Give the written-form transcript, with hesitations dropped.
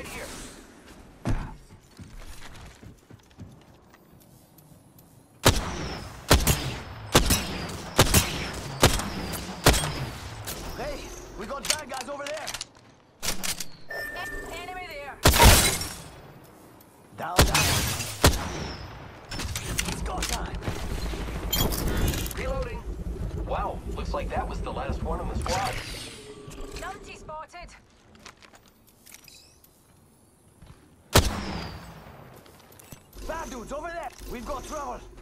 right here. Hey, we got bad guys over there. Enemy there. Down. It's go time. Reloading. Wow, looks like that was the last one in the squad. Numpty spotted. Bad dudes over there. We've got trouble.